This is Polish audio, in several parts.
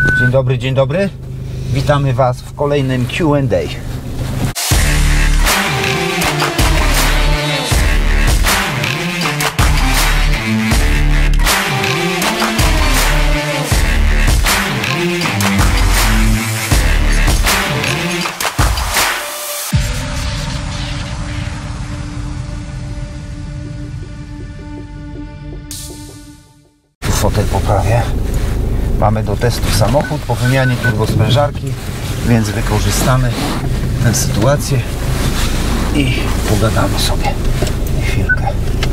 Dzień dobry. Witamy Was w kolejnym Q&A. Fotel poprawię. Mamy do testu samochód po wymianie turbosprężarki, więc wykorzystamy tę sytuację i pogadamy sobie chwilkę.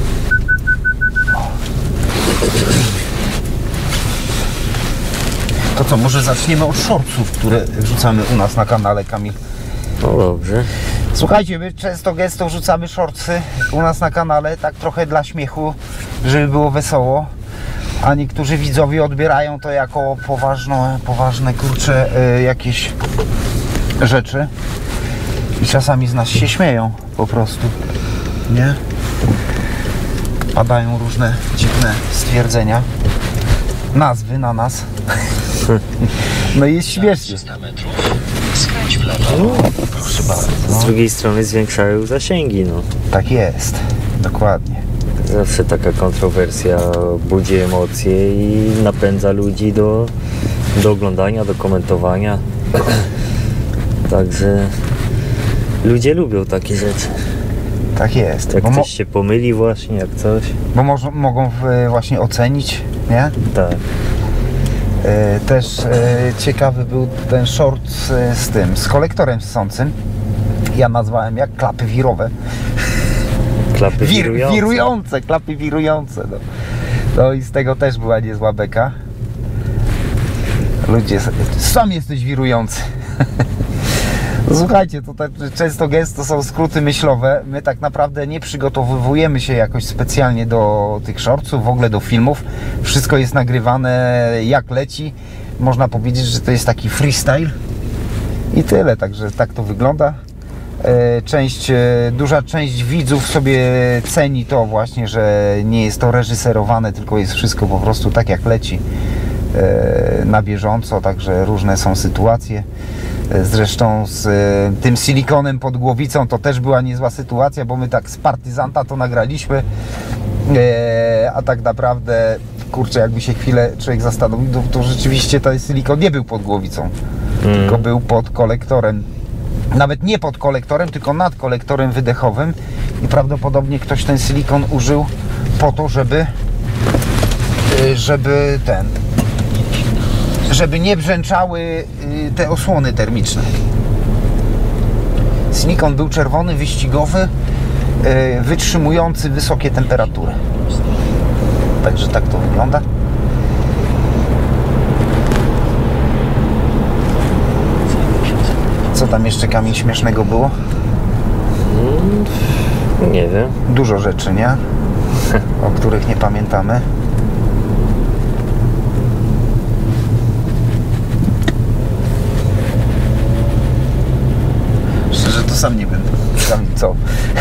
To co, może zaczniemy od shortsów, które wrzucamy u nas na kanale, Kamil? No dobrze. Słuchajcie, my często gęsto wrzucamy shortsy u nas na kanale, tak trochę dla śmiechu, żeby było wesoło. A niektórzy widzowie odbierają to jako poważne kurcze jakieś rzeczy i czasami z nas się śmieją po prostu, nie? Padają różne dziwne stwierdzenia, nazwy na nas. No i jest śmiesznie. Proszę bardzo. Z drugiej strony zwiększają zasięgi, no. Tak jest, dokładnie. Zawsze taka kontrowersja budzi emocje i napędza ludzi do oglądania, do komentowania. Także ludzie lubią takie rzeczy. Tak jest. Jak ktoś się pomyli właśnie, jak coś. Bo mogą właśnie ocenić, nie? Tak. Też ciekawy był ten short z kolektorem ssącym. Ja nazwałem jak klapy wirowe. Klapy wirujące. Klapy wirujące. No i z tego też była niezła beka. Ludzie, sam jesteś wirujący. Słuchajcie, tutaj często gęsto są skróty myślowe. My tak naprawdę nie przygotowujemy się jakoś specjalnie do tych shortsów, w ogóle do filmów. Wszystko jest nagrywane jak leci. Można powiedzieć, że to jest taki freestyle. I tyle, także tak to wygląda. Duża część widzów sobie ceni to właśnie, że nie jest to reżyserowane, tylko jest wszystko po prostu tak jak leci, na bieżąco, także różne są sytuacje. Zresztą z tym silikonem pod głowicą to też była niezła sytuacja, bo my tak z partyzanta to nagraliśmy, a tak naprawdę, kurczę, jakby się chwilę człowiek zastanowił, to rzeczywiście ten silikon nie był pod głowicą, tylko był pod kolektorem. Nawet nie pod kolektorem, tylko nad kolektorem wydechowym i prawdopodobnie ktoś ten silikon użył po to, żeby nie brzęczały te osłony termiczne. Silikon był czerwony, wyścigowy, wytrzymujący wysokie temperatury. Także tak to wygląda. Co tam jeszcze, Kamil, śmiesznego było? Nie wiem. Dużo rzeczy, nie? O których nie pamiętamy. Szczerze to sam nie wiem, Kamil, co?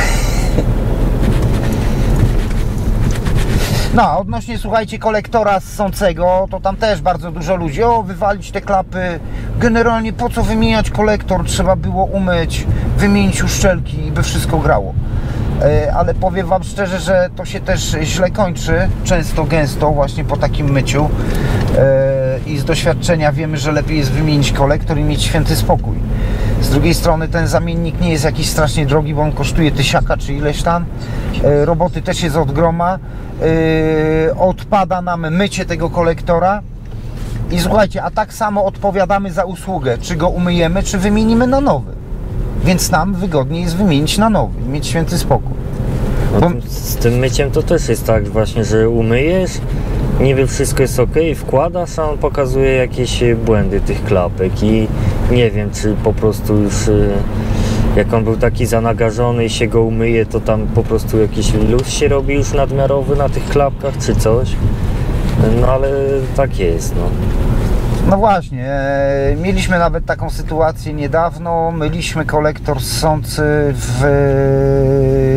No, odnośnie, słuchajcie, kolektora ssącego, to tam też bardzo dużo ludzi, wywalić te klapy, generalnie po co wymieniać kolektor, trzeba było umyć, wymienić uszczelki i by wszystko grało. Ale powiem Wam szczerze, że to się też źle kończy, często, gęsto, właśnie po takim myciu i z doświadczenia wiemy, że lepiej jest wymienić kolektor i mieć święty spokój. Z drugiej strony ten zamiennik nie jest jakiś strasznie drogi, bo on kosztuje 1000 czy ileś tam, roboty też jest od groma, odpada nam mycie tego kolektora i słuchajcie, a tak samo odpowiadamy za usługę, czy go umyjemy, czy wymienimy na nowy, więc nam wygodniej jest wymienić na nowy i mieć święty spokój. No, z tym myciem to też jest tak właśnie, że umyjesz, niby wszystko jest ok, wkładasz, a on pokazuje jakieś błędy tych klapek i nie wiem, czy po prostu już jak on był taki zanagażony i się go umyje, to tam po prostu jakiś luz się robi już nadmiarowy na tych klapkach czy coś. No ale tak jest, no. No właśnie, mieliśmy nawet taką sytuację niedawno, myliśmy kolektor ssący w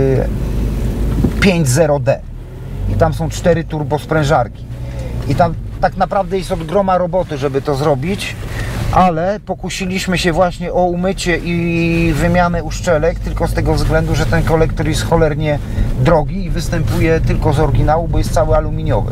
5.0D i tam są 4 turbosprężarki i tam tak naprawdę jest od groma roboty, żeby to zrobić, ale pokusiliśmy się właśnie o umycie i wymianę uszczelek tylko z tego względu, że ten kolektor jest cholernie drogi i występuje tylko z oryginału, bo jest cały aluminiowy.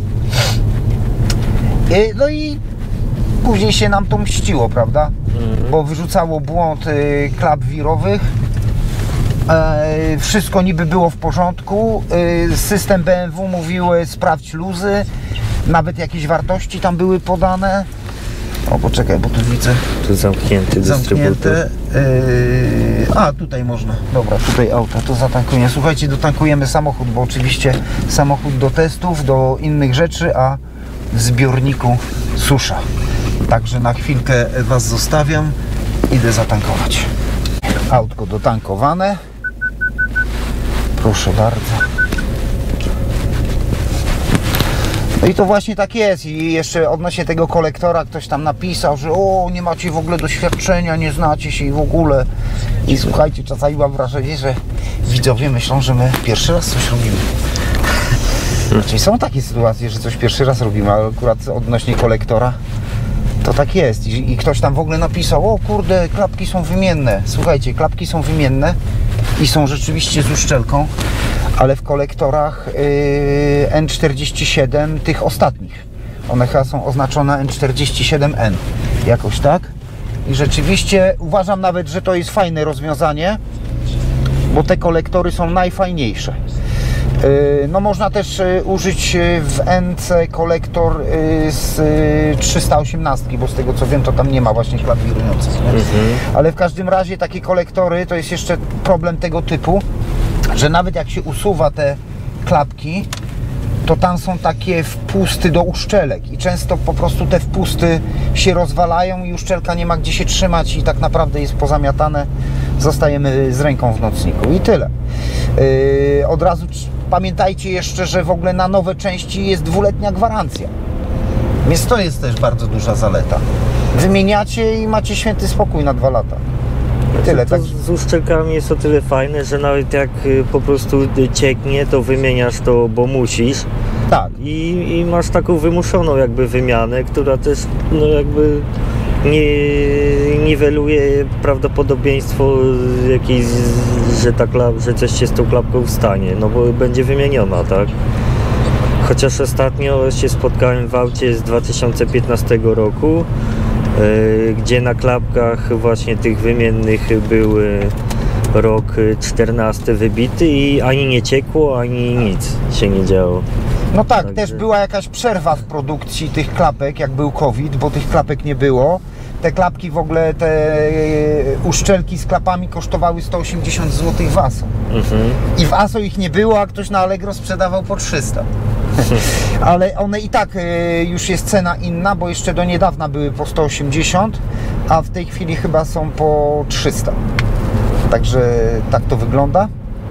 No i później się nam to mściło, prawda? Bo wyrzucało błąd klap wirowych. Wszystko niby było w porządku. System BMW mówił, sprawdź luzy. Nawet jakieś wartości tam były podane. O, poczekaj, bo tu widzę. Tu zamknięty dystrybutor. A, tutaj można. Dobra, tutaj auta, to zatankujemy. Słuchajcie, dotankujemy samochód, bo oczywiście samochód do testów, do innych rzeczy, a w zbiorniku susza. Także na chwilkę Was zostawiam. Idę zatankować. Autko dotankowane. Proszę bardzo. No i to właśnie tak jest. I jeszcze odnośnie tego kolektora ktoś tam napisał, że o, nie macie w ogóle doświadczenia, nie znacie się i w ogóle. I słuchajcie, czasami mam wrażenie, że widzowie myślą, że my pierwszy raz coś robimy. Znaczy są takie sytuacje, że coś pierwszy raz robimy, ale akurat odnośnie kolektora to tak jest. I ktoś tam w ogóle napisał, o kurde, klapki są wymienne. Słuchajcie, klapki są wymienne i są rzeczywiście z uszczelką, ale w kolektorach N47 tych ostatnich. One chyba są oznaczone N47N. Jakoś tak. I rzeczywiście uważam nawet, że to jest fajne rozwiązanie, bo te kolektory są najfajniejsze. No można też użyć w NC kolektor z 318, bo z tego co wiem, to tam nie ma właśnie klap wirujących. Ale w każdym razie takie kolektory to jest jeszcze problem tego typu, że nawet jak się usuwa te klapki, to tam są takie wpusty do uszczelek i często po prostu te wpusty się rozwalają i uszczelka nie ma gdzie się trzymać i tak naprawdę jest pozamiatane, zostajemy z ręką w nocniku i tyle. Od razu pamiętajcie jeszcze, że w ogóle na nowe części jest 2-letnia gwarancja, więc to jest też bardzo duża zaleta. Wymieniacie i macie święty spokój na 2 lata. Tyle, tak. Z uszczelkami jest o tyle fajne, że nawet jak po prostu cieknie, to wymieniasz to, bo musisz. Tak. I masz taką wymuszoną jakby wymianę, która też no jakby niweluje prawdopodobieństwo jakieś, że coś się z tą klapką stanie, no bo będzie wymieniona, tak? Chociaż ostatnio się spotkałem w aucie z 2015 roku, gdzie na klapkach właśnie tych wymiennych był rok 14 wybity i ani nie ciekło, ani nic się nie działo. No tak, Także... też była jakaś przerwa w produkcji tych klapek, jak był COVID, bo tych klapek nie było. Te klapki w ogóle, te uszczelki z klapami kosztowały 180 zł w ASO. I w ASO ich nie było, a ktoś na Allegro sprzedawał po 300. Ale one i tak już jest cena inna, bo jeszcze do niedawna były po 180, a w tej chwili chyba są po 300. Także tak to wygląda.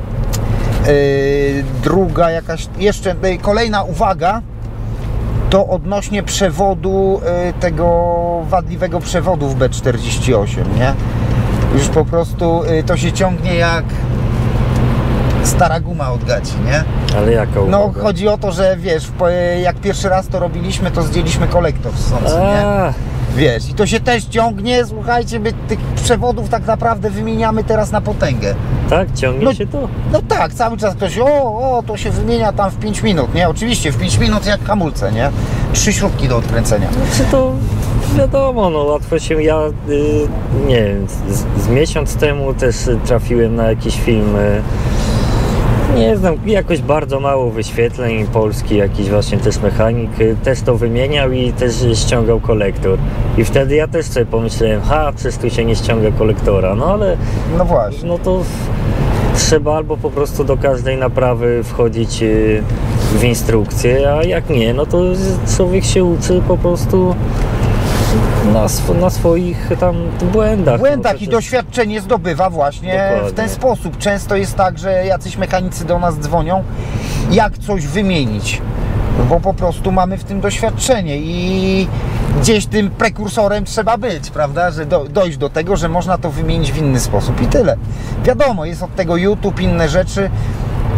Druga jakaś, jeszcze kolejna uwaga, to odnośnie przewodu, tego wadliwego przewodu w B48, nie? Już po prostu to się ciągnie jak stara guma od gaci, nie? Ale jaka uwaga? No chodzi o to, że wiesz, jak pierwszy raz to robiliśmy, to zdjęliśmy kolektor ssący, nie? Wiesz, i to się też ciągnie, słuchajcie, my tych przewodów tak naprawdę wymieniamy teraz na potęgę. Tak? Ciągnie się to? No tak, cały czas ktoś, to się wymienia tam w 5 minut, nie? Oczywiście w 5 minut jak hamulce, nie? 3 śrubki do odkręcenia. Znaczy to wiadomo, no łatwo się, nie wiem, z miesiąc temu też trafiłem na jakiś film, nie znam, jakoś bardzo mało wyświetleń, polski jakiś właśnie też mechanik, też to wymieniał i też ściągał kolektor. I wtedy ja też sobie pomyślałem, przecież tu się nie ściąga kolektora, no ale... No właśnie. No to trzeba albo po prostu do każdej naprawy wchodzić w instrukcję, a jak nie, no to człowiek się uczy po prostu na swoich tam błędach. No, i doświadczenie zdobywa właśnie dokładnie. W ten sposób. Często jest tak, że jacyś mechanicy do nas dzwonią, jak coś wymienić, bo po prostu mamy w tym doświadczenie i gdzieś tym prekursorem trzeba być, prawda, że dojść do tego, że można to wymienić w inny sposób i tyle. Wiadomo, jest od tego YouTube, inne rzeczy,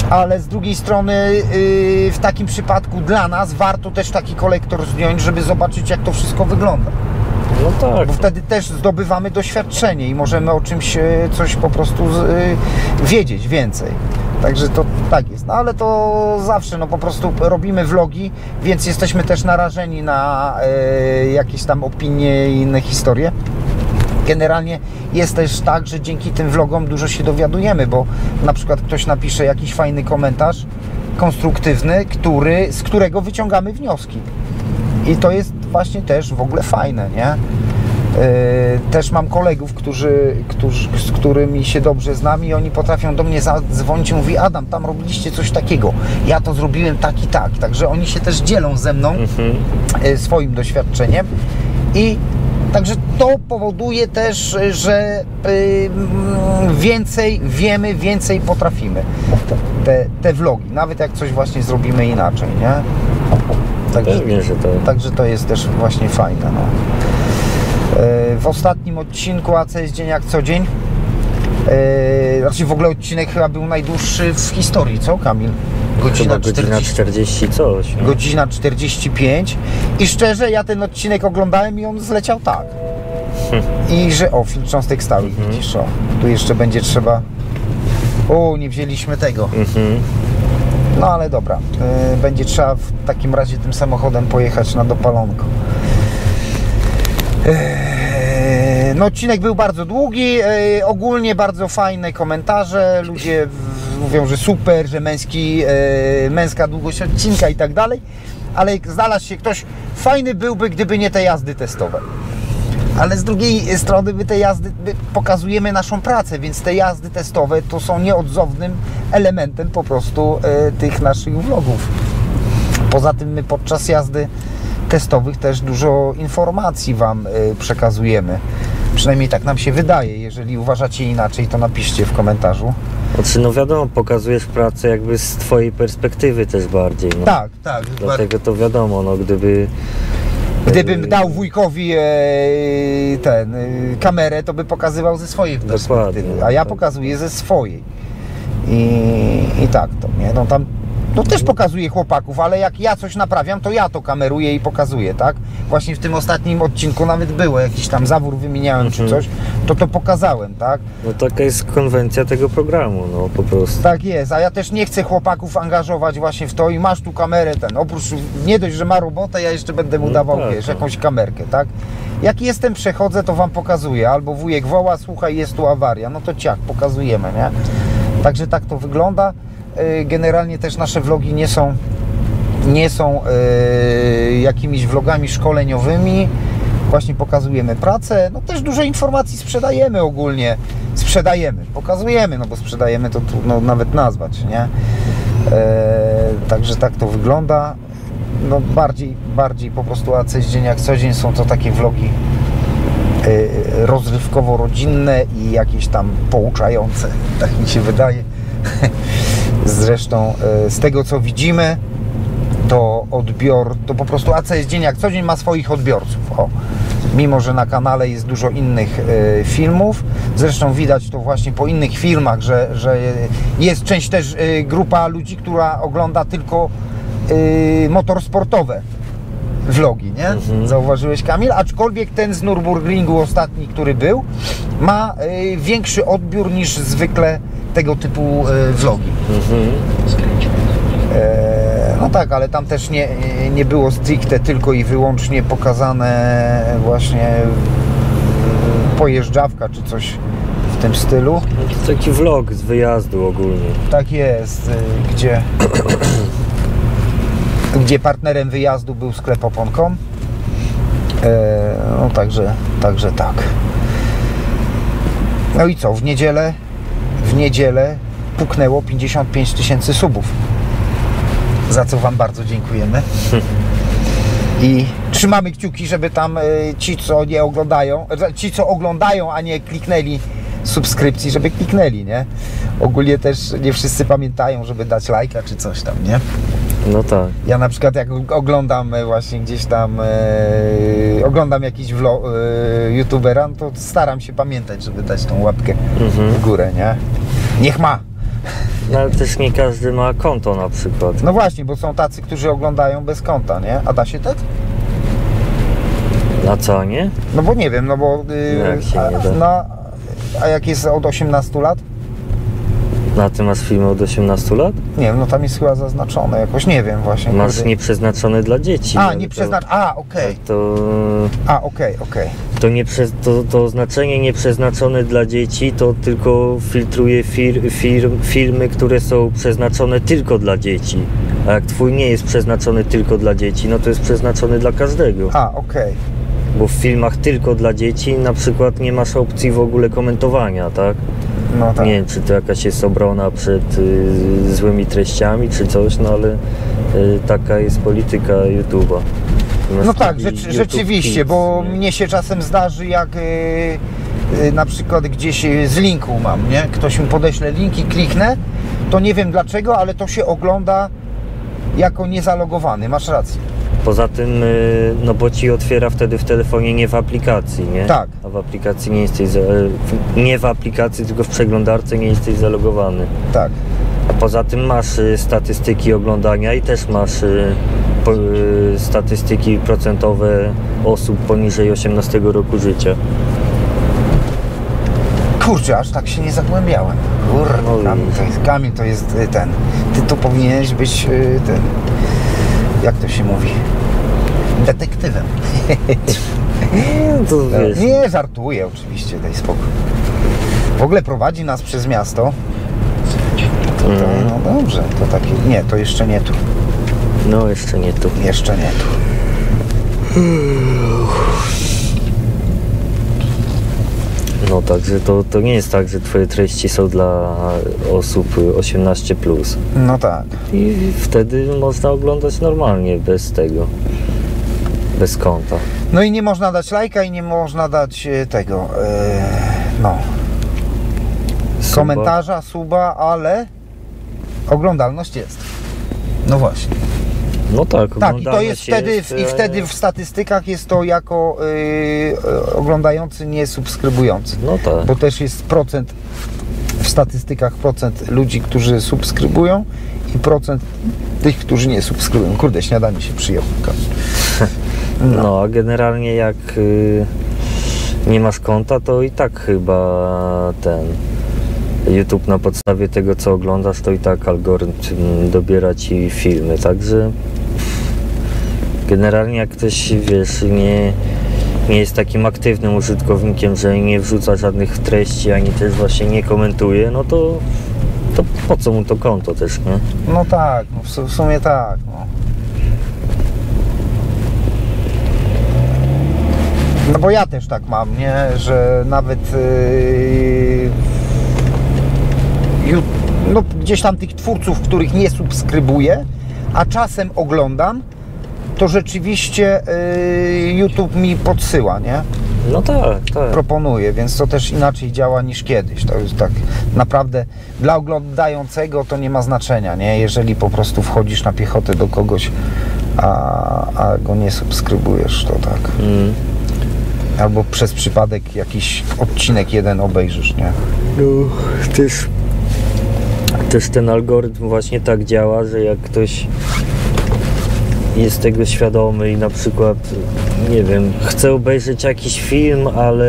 ale z drugiej strony w takim przypadku dla nas warto też taki kolektor zdjąć, żeby zobaczyć, jak to wszystko wygląda. No tak. Bo wtedy też zdobywamy doświadczenie i możemy o czymś coś po prostu wiedzieć więcej. Także to tak jest. No ale to zawsze, no po prostu robimy vlogi, więc jesteśmy też narażeni na jakieś tam opinie i inne historie. Generalnie jest też tak, że dzięki tym vlogom dużo się dowiadujemy, bo na przykład ktoś napisze jakiś fajny komentarz konstruktywny, z którego wyciągamy wnioski. I to jest właśnie też w ogóle fajne, nie? Też mam kolegów, z którymi się dobrze znam i oni potrafią do mnie zadzwonić i mówi: Adam, tam robiliście coś takiego, ja to zrobiłem tak i tak. Także oni się też dzielą ze mną swoim doświadczeniem i także to powoduje też, że więcej wiemy, więcej potrafimy. Te vlogi, nawet jak coś właśnie zrobimy inaczej, nie? Także to jest też właśnie fajne. No. W ostatnim odcinku AC jest dzień jak co dzień. Znaczy w ogóle odcinek chyba był najdłuższy w historii, co Kamil? Godzina 40 coś. No. Godzina 45 i szczerze ja ten odcinek oglądałem i on zleciał tak. I że filtr cząstek stałych, widzisz, tu jeszcze będzie trzeba. Nie wzięliśmy tego. No ale dobra, będzie trzeba w takim razie tym samochodem pojechać na dopalonko. No odcinek był bardzo długi, ogólnie bardzo fajne komentarze, ludzie mówią, że super, że męska długość odcinka i tak dalej, ale znalazł się ktoś, fajny byłby, gdyby nie te jazdy testowe. Ale z drugiej strony my te jazdy pokazujemy naszą pracę, więc te jazdy testowe to są nieodzownym elementem po prostu tych naszych vlogów. Poza tym my podczas jazdy testowych też dużo informacji Wam przekazujemy. Przynajmniej tak nam się wydaje. Jeżeli uważacie inaczej, to napiszcie w komentarzu. Znaczy, no wiadomo, pokazujesz pracę jakby z Twojej perspektywy też bardziej. No. Tak. Dlatego to wiadomo, no Gdybym dał wujkowi kamerę, to by pokazywał ze swojej perspektywy, a ja pokazuję ze swojej. I tak to, nie? No tam też pokazuję chłopaków, ale jak ja coś naprawiam, to ja to kameruję i pokazuję, tak? Właśnie w tym ostatnim odcinku nawet było, jakiś tam zawór wymieniałem czy coś, to pokazałem, tak? No taka jest konwencja tego programu, no po prostu. Tak jest, a ja też nie chcę chłopaków angażować właśnie w to i masz tu kamerę, oprócz, nie dość, że ma robotę, ja jeszcze będę mu dawał, wiesz, jakąś kamerkę, tak? Jak jestem, przechodzę, to Wam pokazuję, albo wujek woła, słuchaj, jest tu awaria, no to ciach, pokazujemy, nie? Także tak to wygląda. Generalnie też nasze vlogi nie są jakimiś vlogami szkoleniowymi. Właśnie pokazujemy pracę. No też dużo informacji sprzedajemy ogólnie. Pokazujemy, no bo sprzedajemy to trudno nawet nazwać, nie? Także tak to wygląda. No bardziej po prostu AC dzień jak co dzień są to takie vlogi rozrywkowo-rodzinne i jakieś tam pouczające. Tak mi się wydaje. Zresztą z tego co widzimy, to po prostu AC jest dzień jak co dzień ma swoich odbiorców. Mimo że na kanale jest dużo innych filmów, zresztą widać to właśnie po innych filmach, że jest część też grupa ludzi, która ogląda tylko motorsportowe vlogi, nie? Zauważyłeś, Kamil? Aczkolwiek ten z Nürburgringu ostatni, który był, ma większy odbiór niż zwykle tego typu vlogi. No tak, ale tam też nie było stricte tylko i wyłącznie pokazane właśnie pojeżdżawka czy coś w tym stylu. To taki vlog z wyjazdu ogólnie. Tak jest, gdzie partnerem wyjazdu był sklep Opon.com. No także tak. No i co, w niedzielę puknęło 55 000 subów, za co Wam bardzo dziękujemy i trzymamy kciuki, żeby tam ci co oglądają, a nie kliknęli subskrypcji, żeby kliknęli, nie? Ogólnie też nie wszyscy pamiętają, żeby dać lajka czy coś tam, nie? No tak. Ja na przykład jak oglądam właśnie gdzieś tam oglądam jakiś youtubera, no to staram się pamiętać, żeby dać tą łapkę w górę, nie? Niech ma! No ale też nie każdy ma konto na przykład. No właśnie, bo są tacy, którzy oglądają bez konta, nie? A da się tak? A co, nie? No bo nie wiem, no bo... Jak się nie da? A jak jest od 18 lat? Na ty masz filmy od 18 lat? Nie wiem, no tam jest chyba zaznaczone jakoś, nie wiem właśnie. Masz kurde. nieprzeznaczone dla dzieci. A, ale nieprzeznaczone, okej. To, Okej. to oznaczenie nieprzeznaczone dla dzieci to tylko filtruje filmy, które są przeznaczone tylko dla dzieci. A jak twój nie jest przeznaczony tylko dla dzieci, no to jest przeznaczony dla każdego. Okej. Bo w filmach tylko dla dzieci na przykład nie masz opcji w ogóle komentowania, tak? No tak. Nie wiem, czy to jakaś jest obrona przed złymi treściami, czy coś, no ale taka jest polityka YouTube'a. No tak, rzeczywiście, Kids, bo nie? mnie się czasem zdarzy, jak na przykład gdzieś z linku mam, nie? Ktoś mi podeśle link i kliknę, to nie wiem dlaczego, ale to się ogląda jako niezalogowany, masz rację. Poza tym, no bo ci otwiera wtedy w telefonie, nie w aplikacji, nie? Tak. A w aplikacji nie jesteś, nie w aplikacji, tylko w przeglądarce nie jesteś zalogowany. Tak. A poza tym masz statystyki oglądania i też masz statystyki procentowe osób poniżej 18 roku życia. Kurczę, aż tak się nie zagłębiałem. No Kamil to jest ten. Ty to powinieneś być ten. Jak to się mówi? Detektywem. To wiesz. Nie, żartuję oczywiście, daj spokój. W ogóle prowadzi nas przez miasto. No dobrze, to takie... Nie, to jeszcze nie tu. No jeszcze nie tu. Jeszcze nie tu. No także to nie jest tak, że twoje treści są dla osób 18+. No tak. I wtedy można oglądać normalnie, bez tego. Bez konta. No i nie można dać lajka i nie można dać tego, no, Suba. komentarza, suba, ale oglądalność jest. No właśnie. No tak, Tak, i to jest wtedy, jest, i wtedy w statystykach jest to jako oglądający, nie subskrybujący. No tak. Bo też jest procent, w statystykach procent ludzi, którzy subskrybują i procent tych, którzy nie subskrybują. Kurde, śniadanie się przyjęło. No, a generalnie jak nie masz konta, to i tak chyba YouTube na podstawie tego, co oglądasz, to i tak algorytm dobiera ci filmy, także generalnie jak ktoś, wiesz, nie jest takim aktywnym użytkownikiem, że nie wrzuca żadnych treści, ani też właśnie nie komentuje, no to po co mu to konto też, nie? No tak, no w sumie tak, no. No bo ja też tak mam, nie? Że nawet no, gdzieś tam tych twórców, których nie subskrybuję, a czasem oglądam, to rzeczywiście YouTube mi podsyła, nie? No tak. Proponuje, więc to też inaczej działa niż kiedyś. To jest tak naprawdę dla oglądającego to nie ma znaczenia, nie? Jeżeli po prostu wchodzisz na piechotę do kogoś, a go nie subskrybujesz, to tak. Albo przez przypadek jakiś odcinek jeden obejrzysz, nie? No, też ten algorytm właśnie tak działa, że jak ktoś jest tego świadomy i na przykład, nie wiem, chce obejrzeć jakiś film,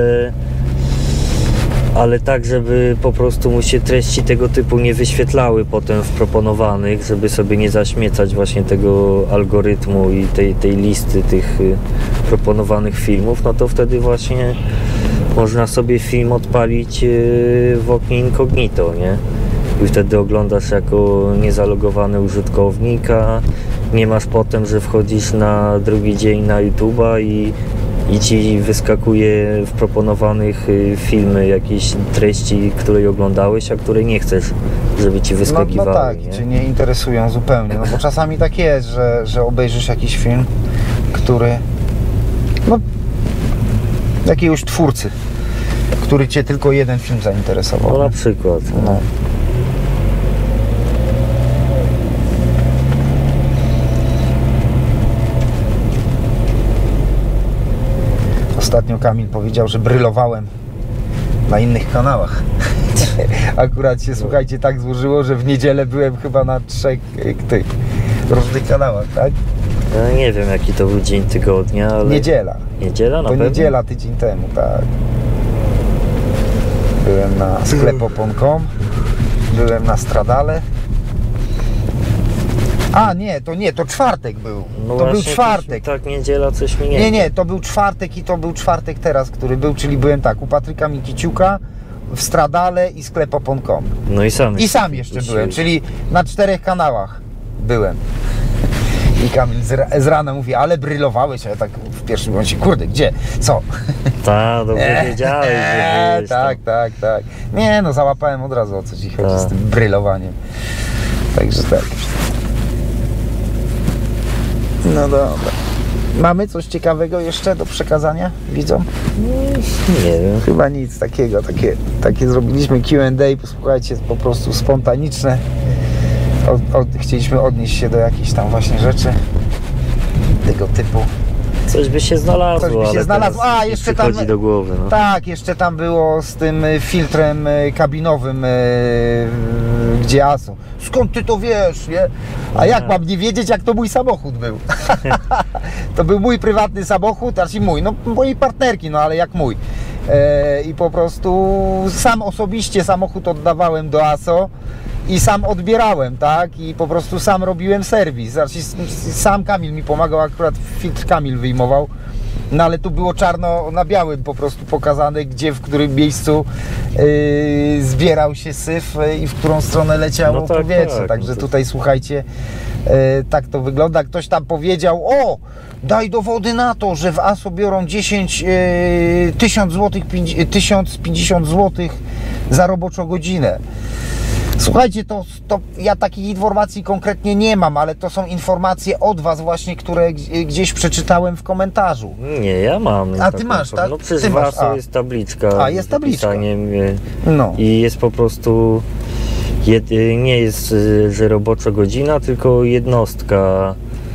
ale tak, żeby po prostu mu się treści tego typu nie wyświetlały potem w proponowanych, żeby sobie nie zaśmiecać właśnie tego algorytmu i tej listy tych proponowanych filmów, no to wtedy właśnie można sobie film odpalić w oknie incognito, nie? I wtedy oglądasz jako niezalogowany użytkownik, a nie masz potem, że wchodzisz na drugi dzień na YouTube'a i ci wyskakuje w proponowanych filmy jakieś treści, które oglądałeś, a które nie chcesz, żeby ci wyskakiwały. No tak, nie? cię nie interesują zupełnie, no bo czasami tak jest, że obejrzysz jakiś film, który, no, jakiegoś twórcy, który cię tylko jeden film zainteresował. No na przykład. No. Ostatnio Kamil powiedział, że brylowałem Na innych kanałach. Akurat się, słuchajcie, tak złożyło, że w niedzielę byłem chyba na 3 tych różnych kanałach, tak? Ja nie wiem, jaki to był dzień tygodnia, ale... Niedziela. Niedziela na To pewno? niedziela tydzień temu, tak. Byłem na sklepopon.com, byłem na Stradale. A nie, to czwartek był. No to był właśnie, czwartek. Tak, niedziela coś mi nie... Nie, to był czwartek i to był czwartek teraz, który był, czyli byłem tak, u Patryka Mikiciuka, w Stradale i sklepopon.com. No i sam jeszcze byłem, czyli na 4 kanałach byłem. I Kamil z rana mówi, ale brylowałeś, a ja tak w pierwszym momencie, kurde, gdzie? Co? Tak, dobrze wiedziałeś, że byłeś tak. Nie, no załapałem od razu, o co ci chodzi Tak. z tym brylowaniem. Także tak. No dobra. Mamy coś ciekawego jeszcze do przekazania widzom? Nie wiem. Chyba nic takiego, takie zrobiliśmy Q&A, słuchajcie, po prostu spontaniczne. Chcieliśmy odnieść się do jakichś tam właśnie rzeczy tego typu. Coś by się znalazło, Coś by się ale znalazło. teraz A, nie jeszcze tam- przychodzi do głowy, no. Tak, jeszcze tam było z tym filtrem kabinowym, gdzie ASO. Skąd ty to wiesz, nie? A jak mam nie wiedzieć, jak to mój samochód był? To był mój prywatny samochód, znaczy mój, no mojej partnerki, no ale jak mój. I po prostu sam osobiście samochód oddawałem do ASO i sam odbierałem, tak? I po prostu sam robiłem serwis. Znaczy, sam Kamil mi pomagał, akurat filtr Kamil wyjmował. No ale tu było czarno na białym po prostu pokazane, gdzie, w którym miejscu zbierał się syf i w którą stronę leciało No tak, powietrze. tak, Także no to- tutaj słuchajcie, tak to wygląda. Ktoś tam powiedział, o, daj dowody na to, że w ASO biorą 1000 zł, 1050 zł za roboczą godzinę. Słuchajcie, to ja takich informacji konkretnie nie mam, ale to są informacje od Was właśnie, które gdzieś przeczytałem w komentarzu. Nie, ja mam. A ty taką masz, tak? No przecież Ty w masz, ASO a. jest tabliczka. A, jest z tabliczka. wypisaniem, No. I jest po prostu... nie jest, że robocza godzina, tylko jednostka.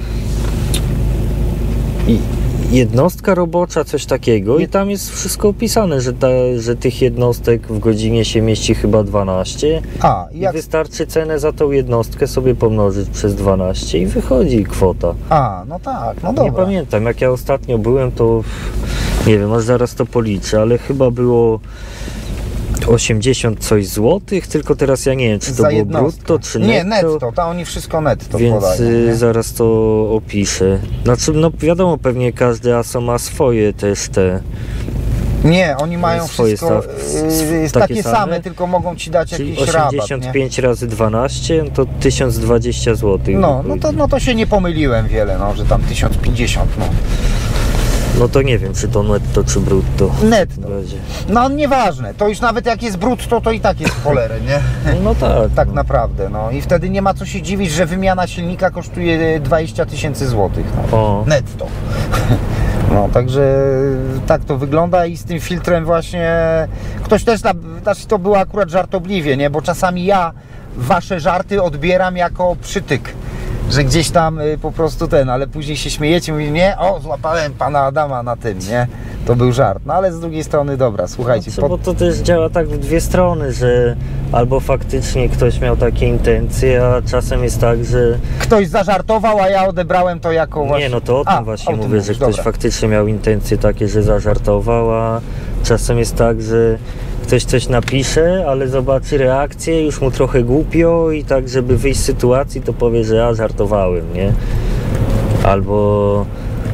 Jednostka robocza, coś takiego i tam jest wszystko opisane, że tych jednostek w godzinie się mieści chyba 12 A, i jak... wystarczy cenę za tą jednostkę sobie pomnożyć przez 12 i wychodzi kwota. A, no tak, no Nie dobra. pamiętam, jak ja ostatnio byłem, to nie wiem, aż zaraz to policzę, ale chyba było 80 coś złotych, tylko teraz ja nie wiem, czy to Za było jednostkę. brutto, czy netto. Nie, netto, to oni wszystko netto Więc podają. Nie? zaraz to opiszę. Znaczy, no wiadomo, pewnie każdy ASO ma swoje też te... Nie, oni mają swoje wszystko takie takie same? same, tylko mogą Ci dać Czyli jakiś rabat, nie? 85 razy 12 to 1020 zł. No to się nie pomyliłem wiele, no, że tam 1050, no. No to nie wiem, czy to netto, czy brutto. Netto. Będzie. No nieważne, to już nawet jak jest brutto, to i tak jest w cholerę, nie? No tak. Tak no. naprawdę, no i wtedy nie ma co się dziwić, że wymiana silnika kosztuje 20 000 złotych, no. O. Netto. No, także tak to wygląda i z tym filtrem właśnie ktoś też, znaczy to było akurat żartobliwie, nie? Bo czasami ja wasze żarty odbieram jako przytyk, że gdzieś tam po prostu ale później się śmiejecie, mówię, nie, o, złapałem pana Adama na tym, nie? To był żart, no ale z drugiej strony, dobra, słuchajcie. Bo to też działa tak w dwie strony, że albo faktycznie ktoś miał takie intencje, a czasem jest tak, że... Ktoś zażartował, a ja odebrałem to jako właśnie... Nie, no to o tym właśnie mówię, mówisz, że ktoś dobra. faktycznie miał intencje takie, że zażartował, a czasem jest tak, że ktoś coś napisze, ale zobaczy reakcję, już mu trochę głupio i tak, żeby wyjść z sytuacji, to powie, że ja żartowałem, nie? Albo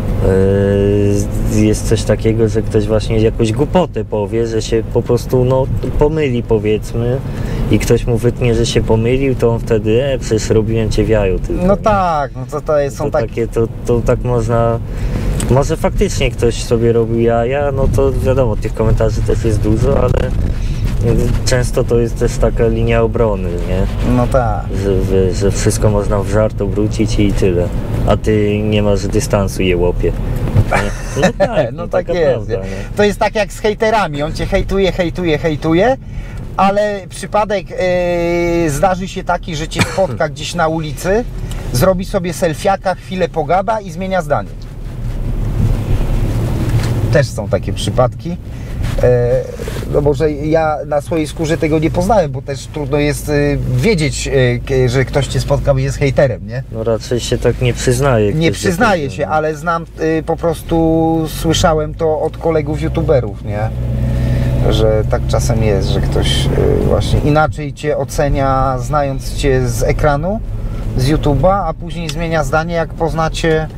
jest coś takiego, że ktoś właśnie jakąś głupotę powie, że się po prostu pomyli, powiedzmy, i ktoś mu wytnie, że się pomylił, to on wtedy, przecież robiłem cię w jaju tylko. No nie? tak, no to są To takie, to tak można... Może faktycznie ktoś sobie robił jaja, no to wiadomo, tych komentarzy też jest dużo, ale często to jest też taka linia obrony, nie? No tak. Że wszystko można w żart obrócić i tyle. A ty nie masz dystansu, jełopie. Nie? No tak, No tak taka jest. prawda, Nie? nie? To jest tak jak z hejterami, on cię hejtuje, ale przypadek zdarzy się taki, że cię spotka gdzieś na ulicy, zrobi sobie selfiaka, chwilę pogada i zmienia zdanie. Też są takie przypadki. No może ja na swojej skórze tego nie poznałem, bo też trudno jest wiedzieć, że ktoś cię spotkał i jest hejterem, nie? No raczej się tak nie przyznaje. Nie przyznaję się, ale znam, po prostu słyszałem to od kolegów youtuberów, nie? Że tak czasem jest, że ktoś właśnie inaczej cię ocenia, znając cię z ekranu, z YouTube'a, a później zmienia zdanie, jak poznacie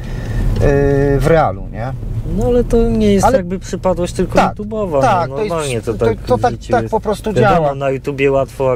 w realu, nie? No ale to nie jest Ale jakby przypadłość tylko tak, YouTube'owa. tak, no, to jest- normalnie to- tak to w tak- życiu tak jest. po prostu Wiadomo, działa. na YouTubie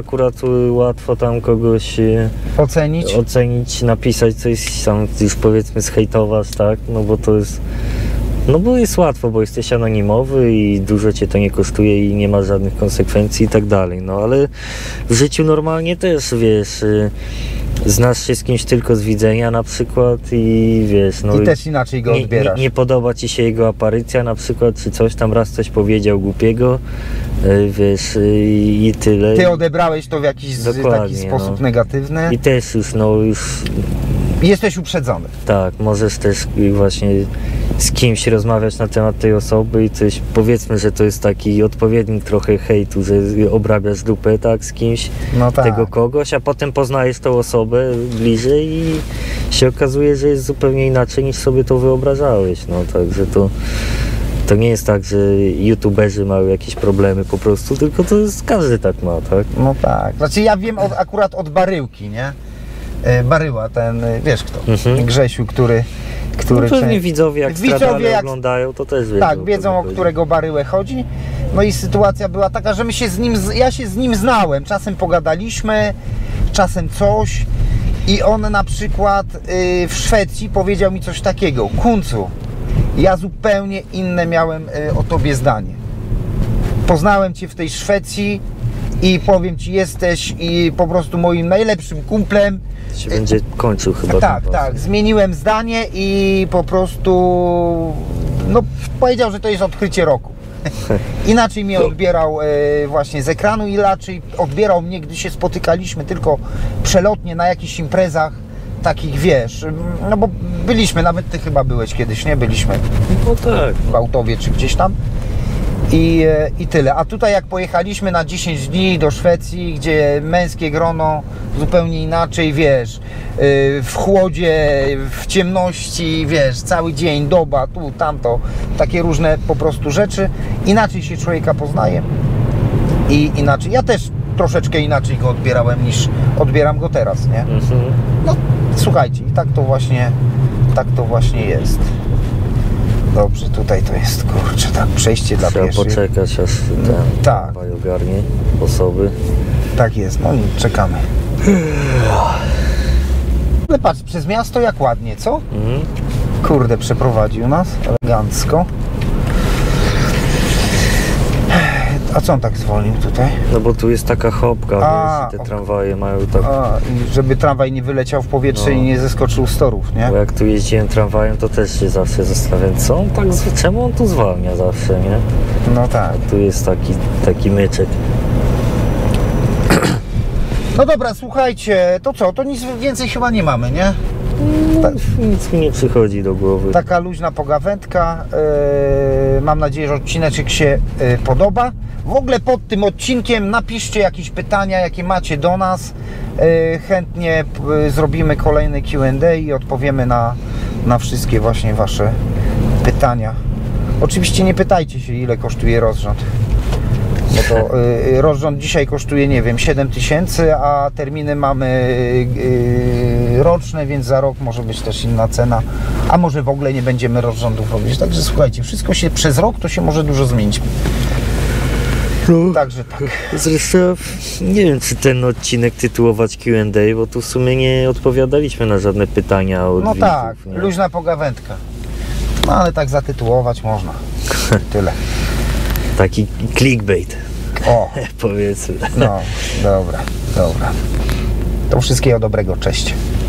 łatwo tam kogoś Ocenić. ocenić, napisać coś tam już powiedzmy zhejtować, tak? No bo to jest... No bo jest łatwo, bo jesteś anonimowy i dużo cię to nie kosztuje i nie ma żadnych konsekwencji i tak dalej. No ale w życiu normalnie też, wiesz, znasz się z kimś tylko z widzenia na przykład i wiesz, no I też inaczej go odbierasz. nie podoba ci się jego aparycja na przykład, czy coś tam raz coś powiedział głupiego, wiesz, i tyle. Ty odebrałeś to w jakiś Dokładnie, taki sposób no. negatywny I też już i jesteś uprzedzony. tak, możesz też właśnie z kimś rozmawiać na temat tej osoby i coś, powiedzmy, że to jest taki odpowiednik trochę hejtu, że obrabiasz dupę, tak, z kimś, No tak. tego kogoś, a potem poznajesz tą osobę bliżej i się okazuje, że jest zupełnie inaczej niż sobie to wyobrażałeś, no także to nie jest tak, że youtuberzy mają jakieś problemy po prostu, tylko to jest, każdy tak ma, tak? No tak. Znaczy ja wiem akurat od Baryłki, nie? Baryła, ten, wiesz kto? Grzesiu, który No pewnie widzowie jak Widzowie jak- oglądają, to też wiedzą. tak, wiedzą, o chodzi. którego Baryłę chodzi. No i sytuacja była taka, że ja się z nim znałem. Czasem pogadaliśmy, czasem coś. I on na przykład w Szwecji powiedział mi coś takiego: Kuncu, ja zupełnie inne miałem o tobie zdanie. Poznałem cię w tej Szwecji i powiem ci, jesteś i po prostu moim najlepszym kumplem. Się będzie kończył chyba. Tak, ten tak. Zmieniłem zdanie i po prostu no, powiedział, że to jest odkrycie roku. Inaczej mnie odbierał właśnie z ekranu i raczej odbierał mnie, gdy się spotykaliśmy tylko przelotnie na jakichś imprezach takich, wiesz, no bo byliśmy, nawet ty chyba byłeś kiedyś, nie? Byliśmy No tak. w Bałtowie czy gdzieś tam. I tyle. A tutaj jak pojechaliśmy na 10 dni do Szwecji, gdzie męskie grono zupełnie inaczej, wiesz, w chłodzie, w ciemności, wiesz, cały dzień, doba, tu, tamto, takie różne po prostu rzeczy. Inaczej się człowieka poznaje i inaczej. Ja też troszeczkę inaczej go odbierałem niż odbieram go teraz, nie? No słuchajcie, i tak to właśnie jest. Dobrze, tutaj to jest, kurczę, tak, przejście dla Trzeba pieszych. poczekać aż ten Tak. tramwaj ogarnie osoby. Tak jest, no czekamy. Ale patrz, przez miasto jak ładnie, co? Kurde, przeprowadził nas elegancko. A co on tak zwolnił tutaj? No bo tu jest taka chopka, A, wiesz, i te tramwaje mają tak... I żeby tramwaj nie wyleciał w powietrze i nie zeskoczył z torów, nie? Bo jak tu jeździłem tramwajem, to też się zawsze zastanawiam, co on tak, czemu on tu zwalnia zawsze, nie? No tak. Tu jest taki myczek. No dobra, słuchajcie, to co? To nic więcej chyba nie mamy, nie? Tak. Nic mi nie przychodzi do głowy. Taka luźna pogawędka. Mam nadzieję, że odcineczek się podoba. W ogóle pod tym odcinkiem napiszcie jakieś pytania, jakie macie do nas. Chętnie zrobimy kolejny Q&A i odpowiemy na wszystkie właśnie wasze pytania. Oczywiście nie pytajcie się, ile kosztuje rozrząd. Bo to rozrząd dzisiaj kosztuje, nie wiem, 7 000, a terminy mamy roczne, więc za rok może być też inna cena, a może w ogóle nie będziemy rozrządów robić. Także słuchajcie, wszystko się przez rok to się może dużo zmienić. Także tak. Zresztą nie wiem, czy ten odcinek tytułować Q&A, bo tu w sumie nie odpowiadaliśmy na żadne pytania od No widzów, tak, nie? luźna pogawędka. No ale tak zatytułować można. Tyle. Taki clickbait, O, powiedzmy. no, dobra. To wszystkiego dobrego, cześć.